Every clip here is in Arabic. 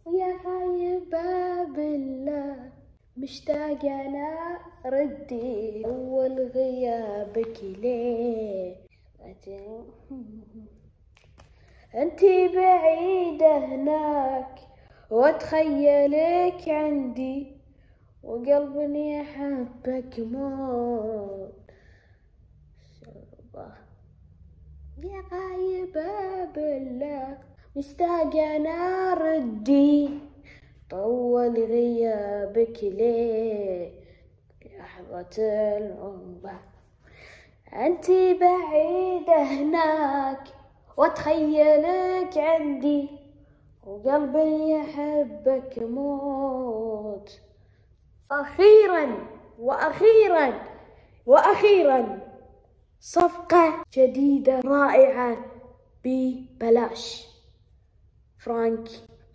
ويا غايبة بالله مشتاق أنا ردي أول غيابك ليه أنتي بعيدة هناك وأتخيلك عندي وقلبي يحبك موت يا غايبة بالله مشتاق أنا ردي طول غيابك ليه لحظة العمر أنتي بعيدة هناك وأتخيلك عندي وقلبي يحبك موت. وأخيرا صفقة جديدة رائعة ببلاش. فرانك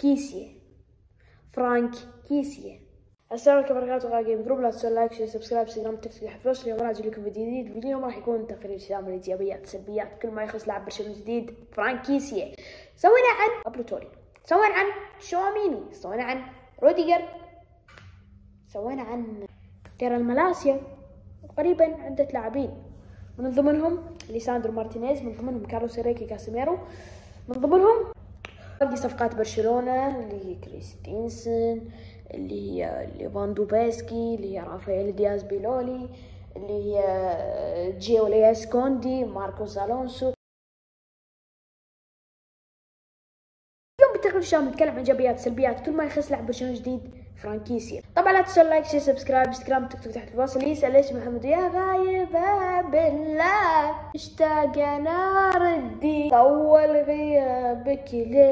كيسيه. السلام عليكم ورحمة الله وبركاته. جروب لا تنسوا لايك شير سبسكرايب انستغرام تيك توك حفظ. اليوم راح اجيب لكم فيديو جديد. اليوم راح يكون تقرير شامل ايجابيات سلبيات كل ما يخص لاعب برشلونة جديد فرانك كيسيه. سوينا عن ابلوتوري، سوينا عن شواميني، سوينا عن روديجر، سوينا عن تيران مالاسيا، وقريبا عدة لاعبين من ضمنهم ليساندرو مارتينيز، من ضمنهم كارلوس هيريكي كاسيميرو، من ضمنهم باقي صفقات برشلونة اللي هي كريستنسن، اللي هي ليفاندوفسكي، اللي هي رافائيل دياز بيلولي، اللي هي جيولياس كوندي، ماركوس الونسو. اليوم بالتقرير الشامل نتكلم عن ايجابيات سلبيات كل ما يخص لاعب برشلونة جديد فرانك كيسيه. طبعا لا تنسوا لايك شير سبسكرايب انستغرام تيك توك تحت الوصف. اللي يسأل ليش محمد يا غايبة بالله مشتاق انا ردي طول غيابك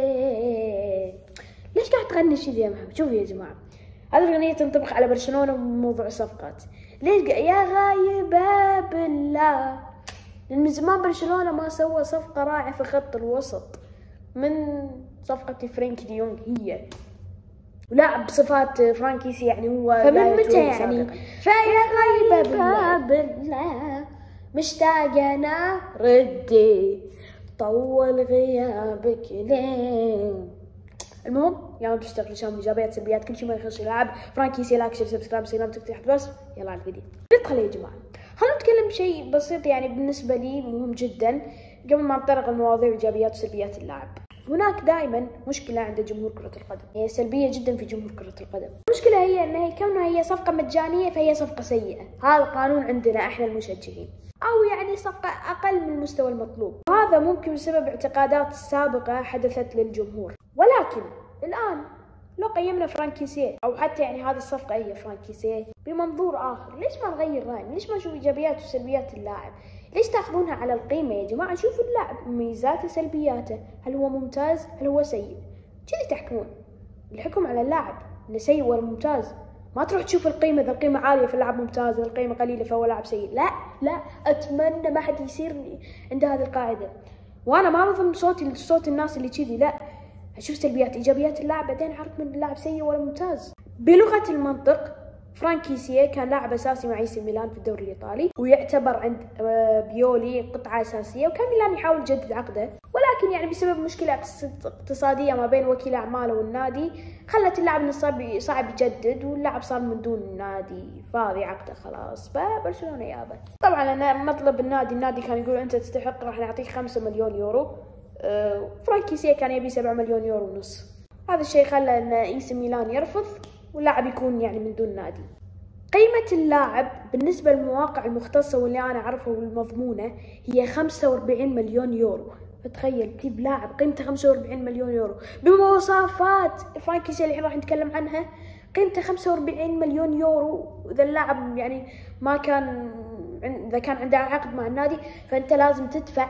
ليه. ليش قاعد تغني شي يا محمد؟ شوفوا يا جماعة، هذه الأغنية تنطبق على برشلونة بموضوع الصفقات. ليش يا غايبة بالله؟ لأن من زمان برشلونة ما سوى صفقة رائعة في خط الوسط من صفقة فرانك دي يونغ هي، ولاعب بصفات فرانك كيسيه يعني هو فمن متى يعني؟ فيا غايبة بالله مشتاق أنا ردي طول غيابك ليه. المهم يلا نشتغل شامل ايجابيات سلبيات كل شيء ما يخص يلعب فرانك كيسيه. لايك شير سبسكرايب انستغرام تيك توك تحت بس. يلا على الفيديو ندخل يا جماعه. خلونا نتكلم بشيء بسيط يعني بالنسبه لي مهم جدا قبل ما نطرق المواضيع ايجابيات وسلبيات اللاعب. هناك دائما مشكله عند جمهور كره القدم، هي سلبيه جدا في جمهور كره القدم. المشكله هي انها كونها هي صفقه مجانيه فهي صفقه سيئه، هذا القانون عندنا احنا المشجعين، او يعني صفقه اقل من المستوى المطلوب. وهذا ممكن بسبب اعتقادات سابقه حدثت للجمهور. ولكن الآن لو قيمنا فرانك كيسيه أو حتى يعني هذه الصفقة هي فرانك كيسيه بمنظور آخر، ليش ما نغير رأينا؟ ليش ما نشوف إيجابيات وسلبيات اللاعب؟ ليش تأخذونها على القيمة يا جماعة؟ شوفوا اللاعب مميزاته سلبياته، هل هو ممتاز؟ هل هو سيء؟ كذي تحكمون. الحكم على اللاعب إنه سيء ولا ممتاز، ما تروح تشوف القيمة، إذا القيمة عالية فاللاعب ممتاز، إذا القيمة قليلة فهو لاعب سيء. لا أتمنى ما حد يصير عند هذه القاعدة، وأنا ما بضم صوت الناس اللي كذي. لا، أشوف سلبيات إيجابيات اللاعب بعدين أعرف من اللاعب سيء ولا ممتاز. بلغة المنطق فرانك كيسيه كان لاعب أساسي مع AC ميلان في الدوري الإيطالي، ويعتبر عند بيولي قطعة أساسية، وكان ميلان يحاول يجدد عقده، ولكن يعني بسبب مشكلة اقتصادية ما بين وكيل أعماله والنادي خلت اللاعب إنه صعب يجدد، واللاعب صار من دون نادي فاضي عقده خلاص، فبرشلونة يابه. طبعا أنا مطلب النادي كان يقول أنت تستحق راح نعطيك 5 مليون يورو. فرانك كيسيه كان يبي 7 مليون يورو ونص. هذا الشيء خلى ان AC ميلان يرفض واللاعب يكون يعني من دون نادي. قيمة اللاعب بالنسبة للمواقع المختصة واللي أنا أعرفها والمضمونة هي 45 مليون يورو. فتخيل تجيب لاعب قيمته 45 مليون يورو بمواصفات فرانك كيسيه اللي راح نتكلم عنها، قيمته 45 مليون يورو. إذا اللاعب يعني ما كان إذا كان عنده عقد مع النادي فأنت لازم تدفع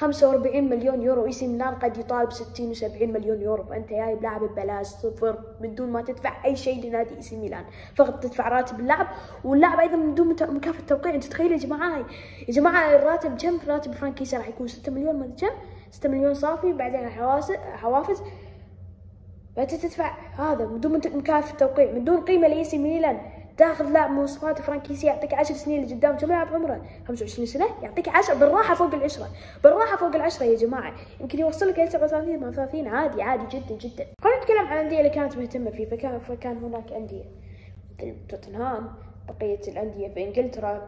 45 مليون يورو. AC ميلان قد يطالب 60 و70 مليون يورو، فأنت جايب لاعب ببلاش صفر من دون ما تدفع أي شيء لنادي AC ميلان، فقط تدفع راتب اللاعب، واللاعب أيضا من دون مكافأة توقيع. أنت تخيل يا جماعة الراتب كم؟ راتب فرانك كيسيه راح يكون 6 مليون، ما أدري كم، 6 مليون صافي، بعدين حوافز، فأنت تدفع هذا من دون مكافأة توقيع، من دون قيمة لإي سي ميلان تاخذ لاعب مواصفات فرانكيسي يعطيك 10 سنين لقدام، كم لاعب عمره 25 سنه يعطيك 10 بالراحه فوق ال10، بالراحه فوق ال10 يا جماعه، يمكن يوصل لك 37 38 عادي عادي جدا جدا. خلينا نتكلم عن الانديه اللي كانت مهتمه فيه. فكان هناك انديه مثل توتنهام، بقيه الانديه في انجلترا،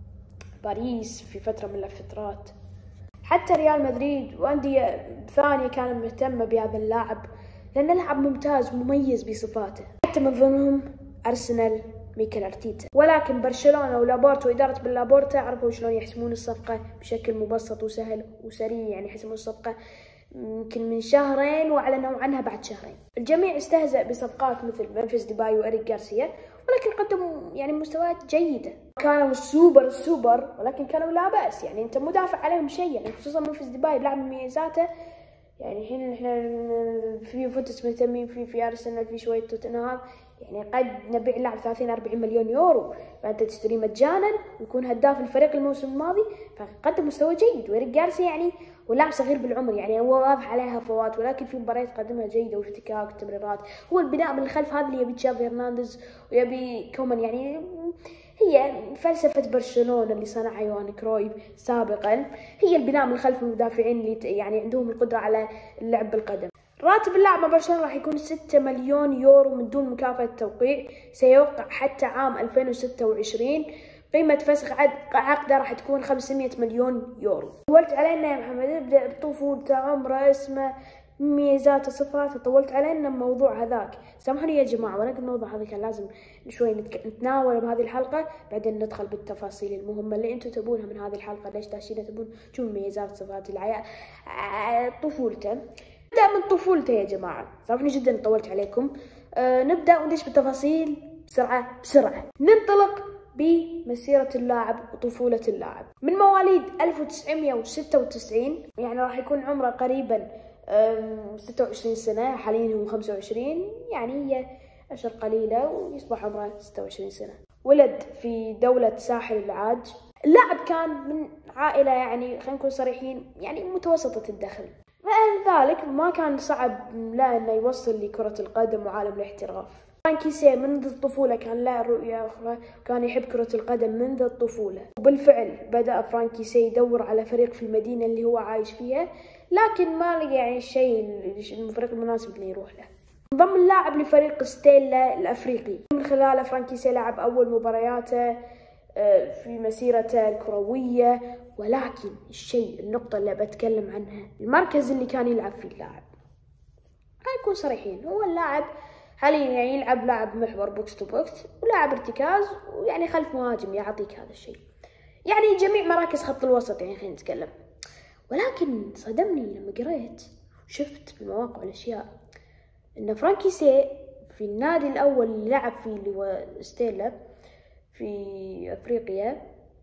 باريس في فتره من الفترات، حتى ريال مدريد وانديه ثانيه كانت مهتمه بهذا اللاعب لانه لاعب ممتاز مميز بصفاته، حتى من ضمنهم ارسنال ميكل ارتيتا. ولكن برشلونه ولابورتا واداره باللابورتا عرفوا شلون يحسمون الصفقه بشكل مبسط وسهل وسريع، يعني يحسمون الصفقه يمكن من شهرين واعلنوا عنها بعد شهرين. الجميع استهزأ بصفقات مثل منفس ديباي وإريك غارسيا، ولكن قدموا يعني مستويات جيده، كانوا السوبر ولكن كانوا لا بأس، يعني انت مدافع عليهم شيء، يعني خصوصا منفس ديباي بلعب مميزاته. يعني الحين احنا في يوفنتوس مهتمين في ارسنال، في شويه توتنهام، يعني قد نبيع لاعب 30-40 مليون يورو، فانت تشتريه مجانا ويكون هداف الفريق الموسم الماضي، فقدم مستوى جيد. وإريك جارسيا يعني ولاعب صغير بالعمر، يعني هو واضح عليه هفوات، ولكن في مباريات قدمها جيده وافتكاك وتمريرات. هو البناء من الخلف هذا اللي يبي تشافي هرنانديز ويبي كومان، يعني هي فلسفة برشلونة اللي صنعها يوهان كرويف سابقا، هي البناء من خلف المدافعين اللي يعني عندهم القدرة على اللعب بالقدم. راتب اللاعب مع برشلونة راح يكون 6 مليون يورو من دون مكافأة توقيع، سيوقع حتى عام 2026. قيمة فسخ عقده راح تكون 500 مليون يورو. طولت علينا يا محمد، ابدأ بطفولته، عمره، اسمه، مميزاته، صفاته، طولت علينا الموضوع هذاك، سامحوني يا جماعة، ولكن الموضوع هذا كان لازم شوي نتناوله بهذه الحلقة، بعدين ندخل بالتفاصيل المهمة اللي انتم تبونها من هذه الحلقة. ليش داشين تبون تشوفون مميزات، صفات العيال، طفولته. نبدأ من طفولته يا جماعة، سامحوني جدا طولت عليكم. نبدأ وندش بالتفاصيل بسرعة. ننطلق بمسيرة اللاعب وطفولة اللاعب. من مواليد 1996، يعني راح يكون عمره قريبا 26 سنة، حاليا هو 25، يعني هي أشهر قليلة ويصبح عمره 26 سنة. ولد في دولة ساحل العاج. اللاعب كان من عائلة يعني خلينا نكون صريحين يعني متوسطة الدخل، فلذلك ما كان صعب لا انه يوصل لكرة القدم وعالم الاحتراف. فرانكيسي منذ الطفولة كان له رؤية أخرى، كان يحب كرة القدم منذ الطفولة، وبالفعل بدأ فرانكيسي يدور على فريق في المدينة اللي هو عايش فيها، لكن ما لقى يعني الفريق المناسب اللي يروح له. انضم اللاعب لفريق ستيلا الأفريقي، من خلاله فرانكيسي لعب أول مبارياته في مسيرته الكروية. ولكن النقطة اللي بتكلم عنها، المركز اللي كان يلعب فيه اللاعب، خلينا نكون صريحين، هو اللاعب حاليا يعني يلعب لاعب محور بوكس تو بوكس ولاعب ارتكاز، ويعني خلف مهاجم يعطيك هذا الشيء، يعني جميع مراكز خط الوسط يعني خلينا نتكلم. ولكن صدمني لما قريت وشفت في المواقع والاشياء ان فرانكيسي في النادي الاول اللي لعب فيه اللي هو ستيلا في افريقيا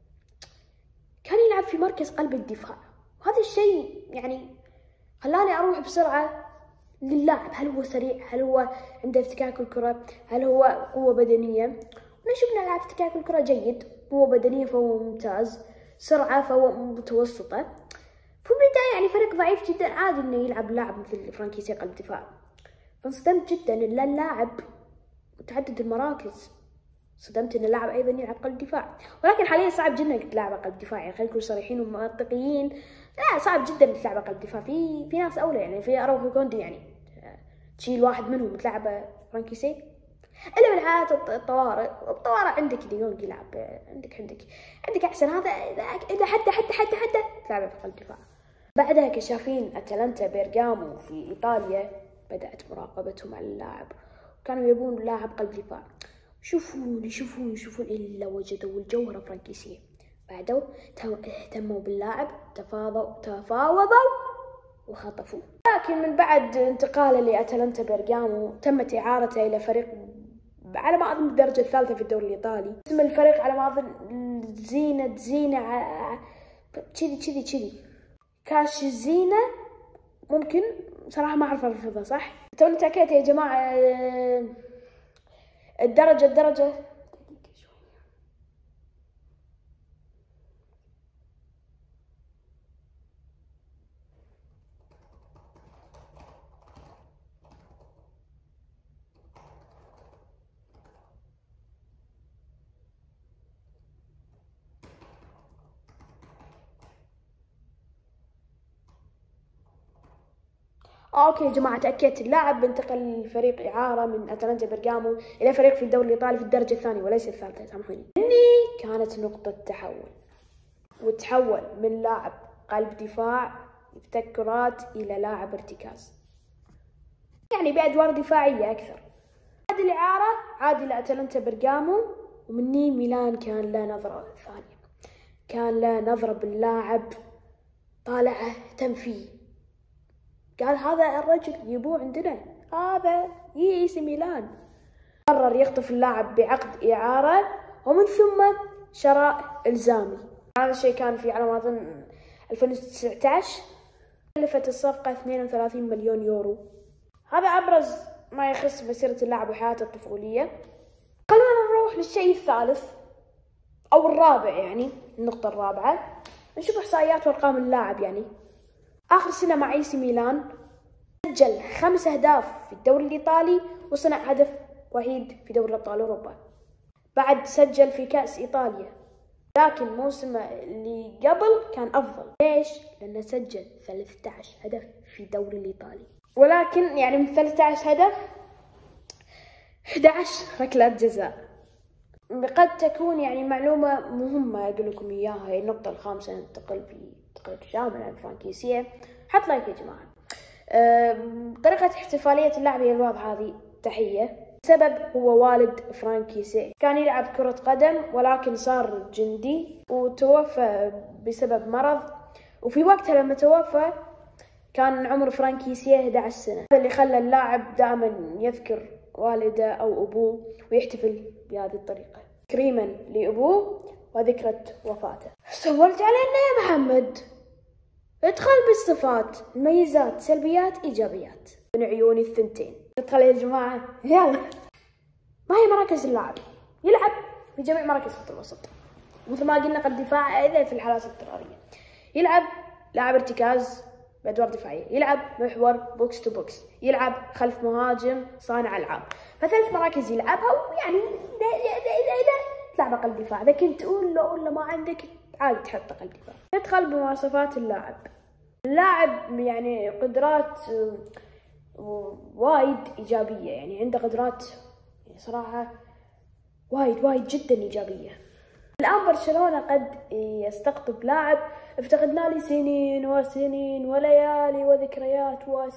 كان يلعب في مركز قلب الدفاع، وهذا الشيء يعني خلاني اروح بسرعة للاعب، هل هو سريع؟ هل هو عنده افتكاك الكرة؟ هل هو قوة بدنية؟ شفنا لاعب افتكاك الكرة جيد، قوة بدنية فهو ممتاز، سرعة فهو متوسطة. في البداية يعني فريق ضعيف جدا، عادي انه يلعب لاعب مثل فرانكيسي قلب دفاع. فانصدمت جدا ان اللاعب متعدد المراكز، صدمت ان اللاعب ايضا يلعب قلب دفاع، ولكن حاليا صعب جدا انك تلعب قلب دفاع، يعني خلينا نكون صريحين ومنطقيين، لا صعب جدا انك تلعب قلب دفاع. في ناس اولى، يعني في اروخو كوندي، يعني تشيل واحد منهم تلعبه فرانكيسي، الا من حالات الطوارئ. الطوارئ عندك ديونج يلعب، عندك احسن هذا اذا حتى تلعبه في قلب دفاع. بعدها كشافين اتلانتا بيرغامو في ايطاليا بدات مراقبتهم على اللاعب، وكانوا يبون لاعب قلب دفاع. شوفون إلا وجدوا الجوهرة فرانكيسي. بعدوا اهتموا باللاعب، تفاوضوا وخطفوه. لكن من بعد انتقاله لأتلانتا بيرغامو تمت إعارته إلى فريق على ما أظن الدرجة الثالثة في الدوري الإيطالي. اسم الفريق على ما أظن زينة كذي كاش زينة، ممكن صراحة ما أعرف ألفظها صح. توني تأكدت يا جماعة الدرجة اوكي يا جماعه، تاكدت اللاعب انتقل لفريق اعاره من اتلانتا برغامو الى فريق في الدوري الايطالي في الدرجه الثانيه وليس الثالثه، سامحوني. هني كانت نقطه تحول، وتحول من لاعب قلب دفاع يفتك كرات الى لاعب ارتكاز، يعني بادوار دفاعيه اكثر. بعد الاعاره عاد الى اتلانتا برغامو، ومني ميلان كان له نظره ثانيه، كان له نظره باللاعب، طالعه اهتم فيه، قال هذا الرجل يبوع عندنا، هذا يجي AC ميلان. قرر يخطف اللاعب بعقد إعارة ومن ثم شراء إلزامي. هذا الشيء كان في على ما أظن 2019. كلفت الصفقة 32 مليون يورو. هذا أبرز ما يخص مسيرة اللاعب وحياته الطفولية. خلونا نروح للشيء الثالث أو الرابع، يعني النقطة الرابعة، نشوف إحصائيات وأرقام اللاعب. يعني آخر سنة مع AC ميلان سجل 5 أهداف في الدوري الإيطالي وصنع هدف وحيد في دوري أبطال أوروبا. بعد سجل في كأس إيطاليا، لكن موسمه اللي قبل كان أفضل. ليش؟ لأنه سجل 13 هدف في الدوري الإيطالي، ولكن يعني من 13 هدف 11 ركلات جزاء. قد تكون يعني معلومة مهمة أقول لكم إياها، هي النقطة الخامسة. ننتقل في تقرير شامل عن فرانكيسية. حط لايك يا جماعة. طريقة احتفالية اللاعب هي الواضحة، هذه تحية. السبب هو والد فرانكيسية، كان يلعب كرة قدم ولكن صار جندي وتوفى بسبب مرض، وفي وقتها لما توفى كان عمر فرانكيسية 11 سنة. هذا اللي خلى اللاعب دائما يذكر والده أو أبوه ويحتفل بهذه الطريقة تكريما لأبوه وذكرى وفاته. سولت علينا يا محمد، ادخل بالصفات، ميزات، سلبيات، إيجابيات من عيوني الثنتين. ادخل يا جماعة، يلا. ما هي مراكز اللاعب؟ يلعب في جميع مراكز خط الوسط، مثل ما قلنا قلب دفاع إذا في الحالات الاضطرارية. يلعب لاعب ارتكاز بأدوار دفاعية، يلعب محور بوكس تو بوكس، يلعب خلف مهاجم صانع ألعاب. فثلاث مراكز يلعبها، ويعني إذا تلعب قلب دفاع. إذا كنت تقول له ولا ما عندك عادي تحط قلب دفاع. ندخل بمواصفات اللاعب. اللاعب يعني قدرات وايد إيجابية، يعني عنده قدرات يعني صراحة وايد جدا إيجابية. الآن برشلونة قد يستقطب لاعب افتقدنا لي سنين وسنين وليالي وذكريات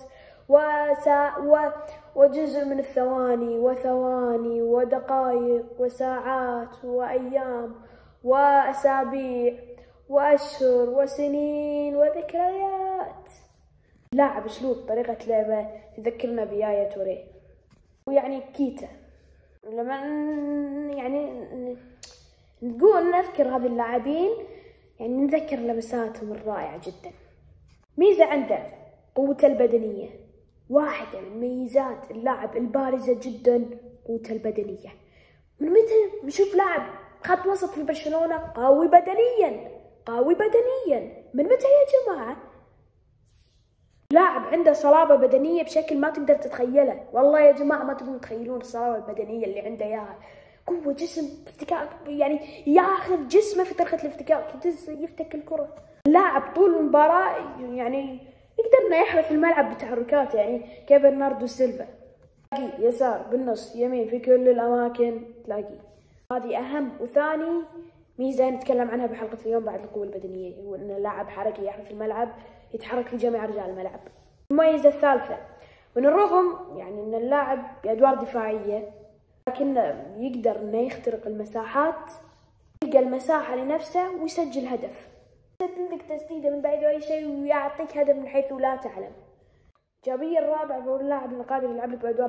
وجزء من الثواني وثواني ودقائق وساعات وأيام وأسابيع وأشهر وسنين وذكريات. لاعب أسلوب طريقة لعبة تذكرنا بيايا توريه ويعني كيتا. لما يعني نقول نذكر هذه اللاعبين يعني نذكر لمساتهم الرائعة جدا. ميزة عنده قوته البدنية، واحدة من ميزات اللاعب البارزة جدا قوته البدنية. من متى نشوف لاعب خط وسط في برشلونة قوي بدنيا؟ من متى يا جماعة؟ لاعب عنده صلابة بدنية بشكل ما تقدر تتخيله. والله يا جماعة ما تقدرون تتخيلون الصلابة البدنية اللي عنده اياها. قوة جسم، افتكاك، يعني ياخذ جسمه في طريقة الافتكاك، يدز يفتك الكرة. اللاعب طول المباراة يعني يقدر انه يحرك الملعب بتحركاته، يعني كبرناردو سيلفا. تلاقيه يسار بالنص يمين في كل الأماكن تلاقيه. هذه أهم. وثاني ميزة نتكلم عنها بحلقة اليوم بعد القوة البدنية، هو أن اللاعب حركي يحرك الملعب، يتحرك في جميع أرجاء الملعب. المميزة الثالثة، من الرغم يعني أن اللاعب بأدوار دفاعية لكنه يقدر أنه يخترق المساحات، يلقى المساحة لنفسه ويسجل هدف. يسجل لك تسديدة من بعيد أي شيء ويعطيك هدف من حيث لا تعلم. الإيجابية الرابعة هو اللاعب القادر يلعب لك بأدوار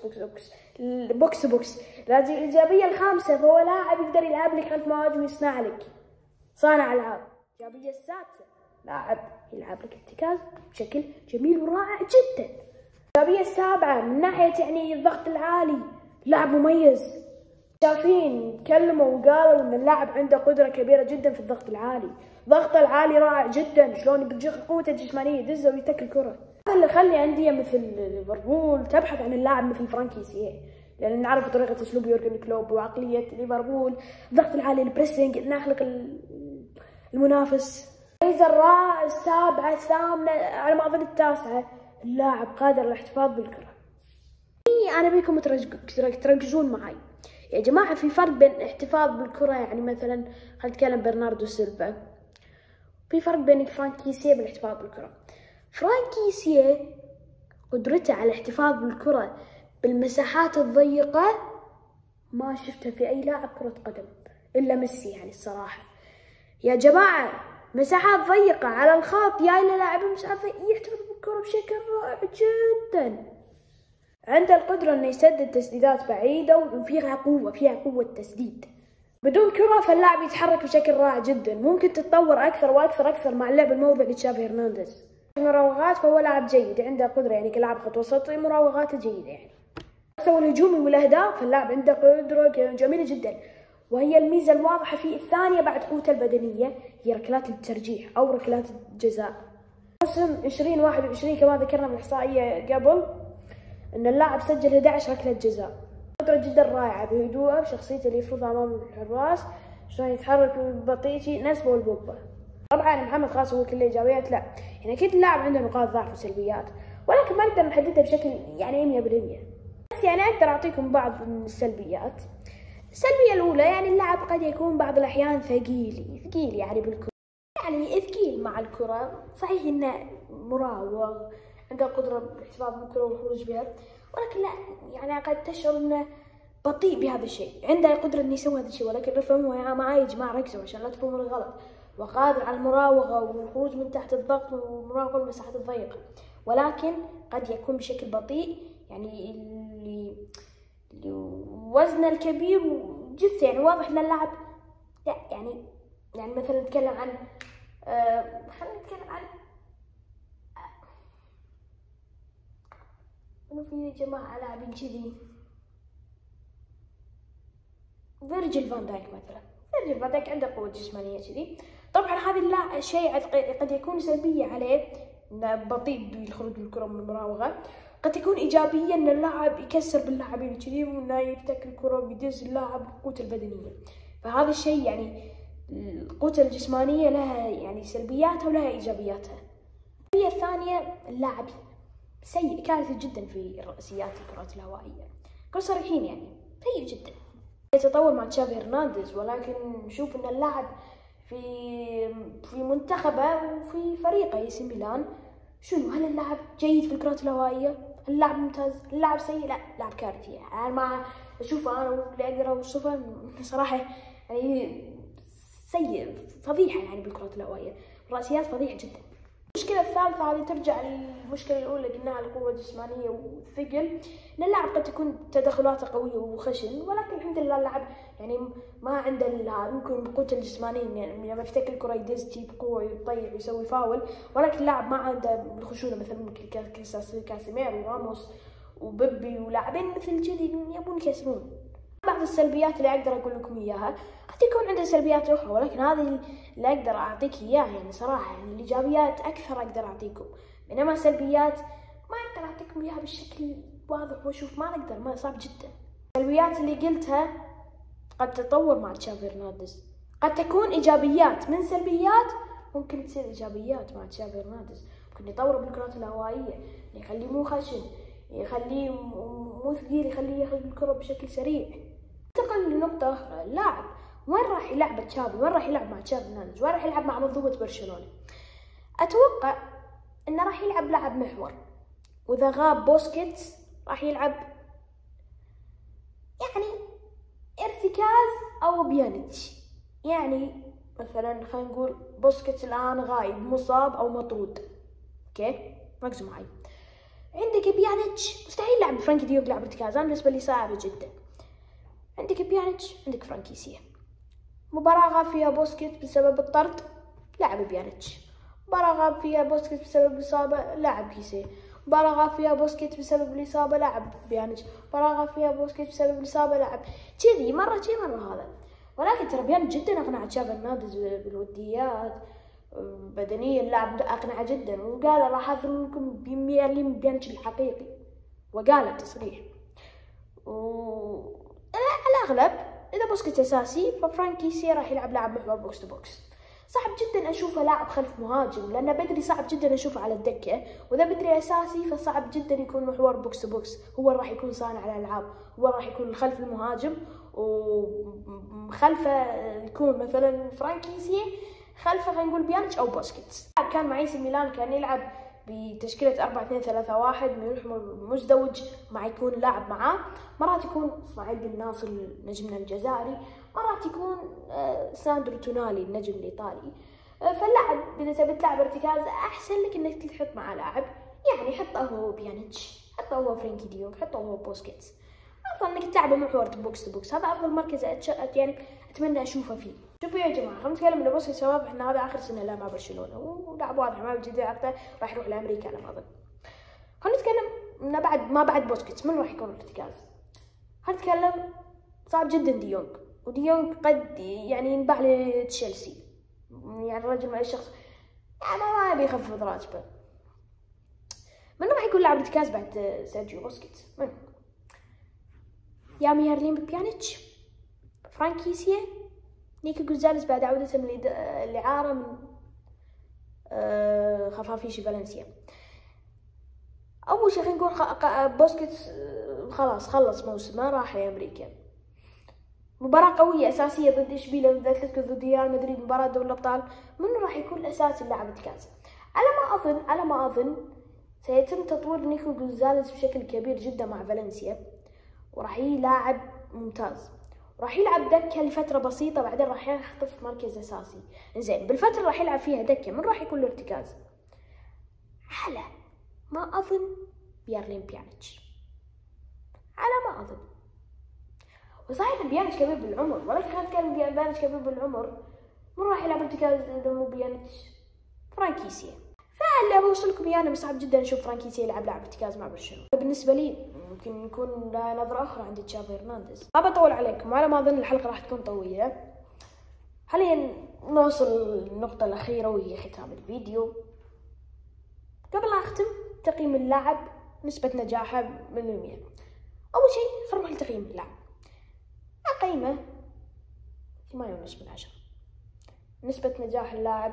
بوكس. الإيجابية الخامسة فهو لاعب يقدر يلعب لك خلف مهاجم ويصنع لك صانع ألعاب. الإيجابية السادسة لاعب يلعب لك ارتكاز بشكل جميل ورائع جدا. الإيجابية السابعة من ناحية يعني الضغط العالي، لاعب مميز. شافين تكلموا وقالوا ان اللاعب عنده قدرة كبيرة جدا في الضغط العالي. ضغطه العالي رائع جدا، شلون قوته الجسمانية يدزه ويتك الكرة. هذا اللي يخلي أندية مثل ليفربول تبحث عن اللاعب مثل فرانكيسية، لأن نعرف طريقة أسلوب يورجن كلوب وعقلية ليفربول، الضغط العالي، البريسنج، نخلق المنافس. الميزة السابعة، الثامنة، على ما أظن التاسعة، اللاعب قادر على الاحتفاظ بالكرة. أنا بيكم تركزون معي يا جماعة. في فرق بين الاحتفاظ بالكرة، يعني مثلا خلينا نتكلم برناردو سيلفا، في فرق بين فرانكيسيه بالاحتفاظ بالكرة. فرانكيسيه قدرته على الاحتفاظ بالكرة بالمساحات الضيقة ما شفتها في أي لاعب كرة قدم إلا ميسي. يعني الصراحة يا جماعة مساحات ضيقة على الخط، يا إلى لاعب مسافة يحتفظ بالكرة بشكل رائع جدا. عنده القدرة إنه يسدد تسديدات بعيدة وفيها قوة تسديد. بدون كرة فاللاعب يتحرك بشكل رائع جدا. ممكن تتطور أكثر وأكثر مع اللعب الموضع لتشافي هرنانديز. المراوغات فهو لاعب جيد، عنده قدرة يعني كلاعب خط وسطي مراوغاته جيدة. يعني المستوى الهجومي والأهداف فاللاعب عنده قدرة جميلة جدا، وهي الميزة الواضحة فيه الثانية بعد قوته البدنية هي ركلات الترجيح أو ركلات الجزاء. موسم 2021 كما ذكرنا بالإحصائية قبل أن اللاعب سجل 11 ركلة جزاء. قدرة جدا رائعة بهدوءه بشخصيته اللي يفرضها أمام الحراس، شلون يتحرك بطيء نفس بول بوجبا. طبعا محمد خلاص هو كله إيجابيات، لا يعني أكيد اللاعب عنده نقاط ضعف وسلبيات، ولكن ما نقدر نحددها بشكل يعني 100%. بس يعني أقدر أعطيكم بعض من السلبيات. السلبية الأولى يعني اللاعب قد يكون بعض الأحيان ثقيل يعني بالكرة، يعني ثقيل مع الكرة. صحيح إنه مراوغ عنده قدرة بالاحتفاظ بالكرة والخروج بها، ولكن لا يعني قد تشعر إنه بطيء بهذا الشيء. عنده قدرة إنه يسوي هذا الشيء، ولكن افهموا يا معاي يا جماعة، ركزوا عشان لا تفهموني غلط. وقادر على المراوغة والخروج من تحت الضغط والمراوغة المساحات الضيقة، ولكن قد يكون بشكل بطيء. يعني اللي وزنه الكبير وجثه يعني واضح ان اللاعب لا يعني مثلا نتكلم عن خلينا نتكلم عن انه في جماعة لاعبين كذي، فيرجيل فان دايك مثلا. فيرجيل فان دايك عنده قوة جسمانية كذي. طبعا هذا الشيء قد يكون سلبية عليه، انه بطيء بالخروج بالكرة من المراوغة. قد تكون إيجابية إن اللاعب يكسر باللاعبين كذي، وإنه يفتك الكرة ويدز اللاعب بقوته البدنية. فهذا الشيء يعني القوة الجسمانية لها يعني سلبياتها ولها إيجابياتها. السلبية الثانية اللاعب سيء كارثي جدا في الرأسيات الكرات الهوائية. كل صريحين يعني سيء جدا. يتطور مع تشافي هرنانديز، ولكن نشوف إن اللاعب في منتخبه وفي فريقه اي سي ميلان شنو، هل اللاعب جيد في الكرات الهوائية؟ هل اللاعب ممتاز؟ هل اللاعب سيء؟ لا، لاعب كارثي. يعني ما اشوفه انا واللي اقدر اوصفه صراحة يعني سيء، فضيحة يعني بالكرات الهوائية، الرأسيات فضيحة جدا. المشكلة الثالثة هذه ترجع للمشكلة الأولى اللي قلناها، القوة الجسمانية والثقل. إن اللاعب قد تكون تدخلاته قوية وخشن، ولكن الحمد لله اللاعب يعني ما عنده ممكن قوته الجسمانية يعني لما يفتك الكرة يدز تجيب قوة يطيح ويسوي فاول، ولكن اللاعب ما عنده الخشونة مثل كاسيميرو وراموس وبيبي ولاعبين مثل كذي يبون يكسرون. بعض السلبيات اللي اقدر اقول لكم اياها، قد يكون عنده سلبيات اخرى، ولكن هذه اللي اقدر اعطيك اياها يعني صراحه. يعني الايجابيات اكثر اقدر اعطيكم، بينما السلبيات ما اقدر اعطيكم اياها بالشكل واضح واشوف، ما نقدر، ما صعب جدا. السلبيات اللي قلتها قد تتطور مع تشافي هرنانديز، قد تكون ايجابيات من سلبيات ممكن تصير ايجابيات مع تشافي هرنانديز. ممكن يطور بالكرات الهوائيه، يخليه مو خشن، يخليه مو ثقيل، يخليه ياخذ الكرة بشكل سريع. انتقل لنقطة أخرى، اللاعب وين راح يلعب تشافي؟ وين راح يلعب مع تشافي هرنانديز؟ وين راح يلعب مع منظومة برشلونة؟ أتوقع إنه راح يلعب لاعب محور، وإذا غاب بوسكيتس راح يلعب يعني ارتكاز أو بيانيتش. يعني مثلا خلينا نقول بوسكيتس الآن غايب، مصاب أو مطرود، أوكي؟ ركزوا معي. عندك بيانيتش مستحيل لعب فرانكي ديونغ لعب ارتكاز، انا بالنسبه لي صعبه جدا. عندك بيانيتش، عندك فرانكيسيه. مباراه غاب فيها بوسكيت بسبب الطرد، لعب بيانيتش. مباراه غاب فيها بوسكيت بسبب الاصابه، لعب كيسيه. مباراه غاب فيها بوسكيت بسبب الاصابه، لعب بيانيتش. مباراه غاب فيها بوسكيت بسبب الاصابه، لعب كذي مره هذا. ولكن ترى بيانيتش جدا اقنع تشافي هرنانديز بالوديات بدنيا، اللاعب أقنع جدا، وقال راح أظهر لكم بيانيتش الحقيقي، وقال تصريح. على الأغلب إذا بوسكيت أساسي ففرانكيسي راح يلعب لاعب محور بوكس تو بوكس. صح جدا اشوفه لاعب خلف مهاجم، لانه بدري صعب جدا اشوفه على الدكه، واذا بدري اساسي فصعب جدا يكون محور بوكس تو بوكس، هو راح يكون صانع الالعاب، هو راح يكون خلف المهاجم، وخلفه يكون مثلا فرانكيسي، خلفه خلينا نقول بيانيتش او بوسكيتس. كان مع AC ميلان كان يلعب بتشكيله 4-2-3-1 مزدوج، مع يكون لاعب معاه، مرات يكون اسماعيل بن ناصر نجمنا الجزائري، مرات يكون ساندرو تونالي النجم الايطالي. فاللاعب اذا تبي تلعب ارتكاز احسن لك انك تحط معاه لاعب، يعني حطه هو بيانيتش، حطه هو فرانكي ديونغ، حطه هو بوسكيتس، افضل انك تلعبه محور بوكس تو بوكس، هذا افضل مركز يعني اتمنى اشوفه فيه. شوفوا يا جماعه، خلينا نتكلم انه بوسكيتس شباب، احنا هذا اخر سنه له مع برشلونه، ولاعب واضح ما بيجدد عقده، راح يروح لامريكا على ما اظن. خلينا نتكلم انه بعد بوسكيتس من راح يكون الارتكاز. خلينا نتكلم صعب جدا ديونغ، وديونغ قد يعني ينباع لتشيلسي، يعني الرجل مع الشخص يعني ما يبي يخفض راتبه. من راح يكون لاعب ارتكاز بعد سيرجيو بوسكيتس؟ من؟ يا ميرلين بيانيتش، فرانكيسيا، نيكو جونزاليز بعد عودته من الإعارة من خفافيش فالنسيا. أول شيء خلينا نقول بوسكيتس خلاص خلص موسمه، راح لأمريكا. مباراة قوية أساسية ضد إشبيليا، ضد أتلتيكو، ضد ريال مدريد، مباراة دوري الأبطال، من راح يكون أساسي اللاعب ارتكاز؟ على ما أظن سيتم تطوير نيكو جونزاليز بشكل كبير جدا مع فالنسيا، وراح يلاعب ممتاز، راح يلعب دكة لفترة بسيطة، بعدين راح يخطف مركز أساسي. إنزين بالفترة راح يلعب فيها دكة، من راح يكون له ارتكاز؟ على ما أظن ميرلين بيانيتش، على ما أظن. وصحيح بيانيتش كبير بالعمر، ولكن خلينا نتكلم بيانيتش كبير بالعمر، من راح يلعب ارتكاز إذا مو بيانيتش؟ فرانكيسيا. فاللي أبغى أوصلكم إياه أنا صعب جدا أشوف فرانكيسيا يلعب لاعب ارتكاز مع برشلونة. بالنسبة لي ممكن يكون نظرة أخرى عند تشافي هرنانديز. ما بطول عليكم، وعلى ما أظن الحلقة راح تكون طويلة. حاليا نوصل للنقطة الأخيرة وهي ختام الفيديو. قبل لا أختم، تقييم اللاعب نسبة نجاحه بالمية. أول شيء خلينا نروح لتقييم اللاعب. أقيمه 8.5 من 10. نسبة نجاح اللاعب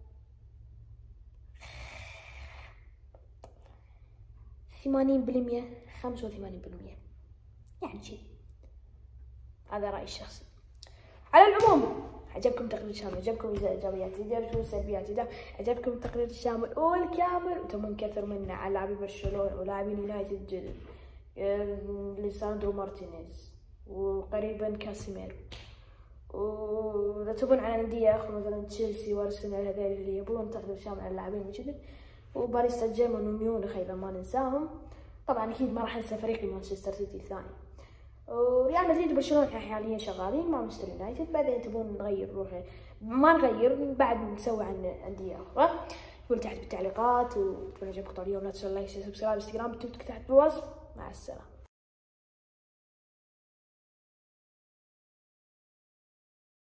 80%، 85%، يعني شيء. هذا رأيي الشخصي. على العموم، عجبكم التقرير الشامل، عجبكم الإيجابيات، عجبكم السلبيات، عجبكم التقرير الشامل والكامل، وتبون نكثر منه على لاعبي برشلونة ولاعبين يونايتد جدد، ليساندرو مارتينيز وقريبا كاسيميرو، وإذا تبون على أندية أخرى مثلا تشيلسي وارسنال، هذول اللي يبون تقرير شامل على اللاعبين الجدد، وباريس سان جيرمان وميونخ أيضا ما ننساهم. طبعا أكيد ما راح ننسى فريق مانشستر سيتي الثاني، وريال مدريد وبرشلونة حاليا شغالين مع مانشستر يونايتد. بعدين تبون نغير نروح، ما نغير بعد نسوي عن أندية أخرى، قولوا تحت بالتعليقات. وتبون عجبكم اليوم لا تنسوا لايك، سبسكرايب، انستغرام، تيك توك تحت بالوصف. مع السلامة.